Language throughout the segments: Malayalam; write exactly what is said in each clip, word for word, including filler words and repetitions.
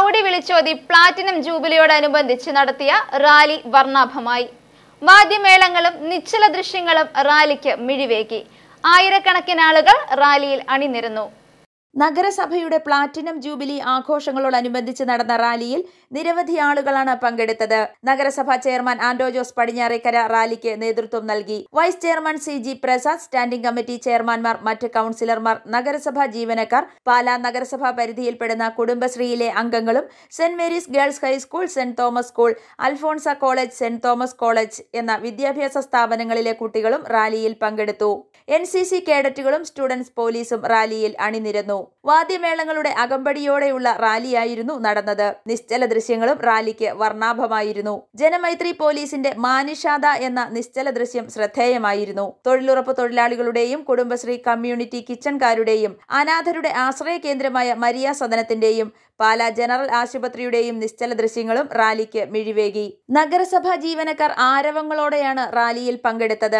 പ്രൗഢി വിളിച്ചോതി പ്ലാറ്റിനം ജൂബിലിയോടനുബന്ധിച്ച് നടത്തിയ റാലി വർണ്ണാഭമായി. വാദ്യമേളങ്ങളും നിശ്ചല ദൃശ്യങ്ങളും റാലിക്ക് മിഴിവേകി. ആയിരക്കണക്കിന് ആളുകൾ റാലിയിൽ അണിനിരന്നു. നഗരസഭയുടെ പ്ലാറ്റിനം ജൂബിലി ആഘോഷങ്ങളോടനുബന്ധിച്ച് നടന്ന റാലിയിൽ നിരവധി ആളുകളാണ് പങ്കെടുത്തത്. നഗരസഭാ ചെയർമാൻ ആന്റോ ജോസ് പടിഞ്ഞാറേക്കര റാലിക്ക് നേതൃത്വം നൽകി. Vice chairman C G Prasad, standing committee ചെയർമാൻമാർ, മറ്റ് കൌൺസിലർമാർ, നഗരസഭാ ജീവനക്കാർ, പാലാ നഗരസഭാ പരിധിയിൽപ്പെടുന്ന കുടുംബശ്രീയിലെ അംഗങ്ങളും saint Mary's girls high school, saint Thomas school, Alphonsa college, saint Thomas college എന്ന വിദ്യാഭ്യാസ സ്ഥാപനങ്ങളിലെ കുട്ടികളും റാലിയിൽ പങ്കെടുത്തു. എൻ സി സി കേഡറ്റുകളും സ്റ്റുഡൻസ് പോലീസും റാലിയിൽ അണിനിരന്നു. വാദ്യമേളങ്ങളുടെ അകമ്പടിയോടെയുള്ള റാലിയായിരുന്നു നടന്നത്. നിശ്ചല ദൃശ്യങ്ങളും റാലിക്ക് വർണ്ണാഭമായിരുന്നു. ജനമൈത്രി പോലീസിന്റെ മാനിഷാദ എന്ന നിശ്ചല ദൃശ്യം ശ്രദ്ധേയമായിരുന്നു. തൊഴിലുറപ്പ് തൊഴിലാളികളുടെയും കുടുംബശ്രീ കമ്മ്യൂണിറ്റി കിച്ചൺകാരുടെയും അനാഥരുടെ ആശ്രയ കേന്ദ്രമായ മരിയ സദനത്തിന്റെയും പാലാ ജനറൽ ആശുപത്രിയുടെയും നിശ്ചല ദൃശ്യങ്ങളും റാലിക്ക് മിഴിവേകി. നഗരസഭാ ജീവനക്കാർ ആരവങ്ങളോടെയാണ് റാലിയിൽ പങ്കെടുത്തത്.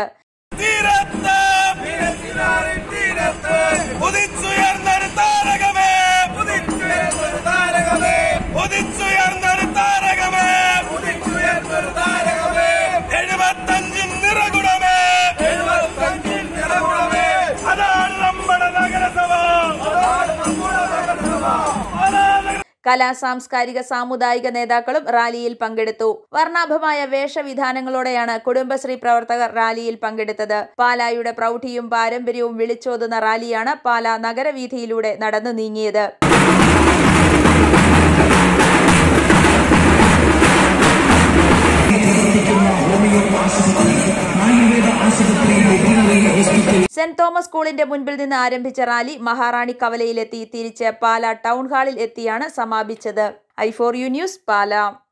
കലാ സാംസ്കാരിക സാമുദായിക നേതാക്കളും റാലിയിൽ പങ്കെടുത്തു. വർണ്ണാഭമായ വേഷവിധാനങ്ങളോടെയാണ് കുടുംബശ്രീ പ്രവർത്തകർ റാലിയിൽ പങ്കെടുത്തത്. പാലായുടെ പ്രൗഢിയും പാരമ്പര്യവും വിളിച്ചോതുന്ന റാലിയാണ് പാലാ നഗരവീഥിയിലൂടെ നടന്നു നീങ്ങിയത്. സെന്റ് തോമസ് സ്കൂളിന്റെ മുൻപിൽ നിന്ന് ആരംഭിച്ച റാലി മഹാറാണി കവലയിലെത്തി തിരിച്ച് പാലാ ടൗൺ ഹാളിൽ എത്തിയാണ് സമാപിച്ചത്. I four you news, Pala.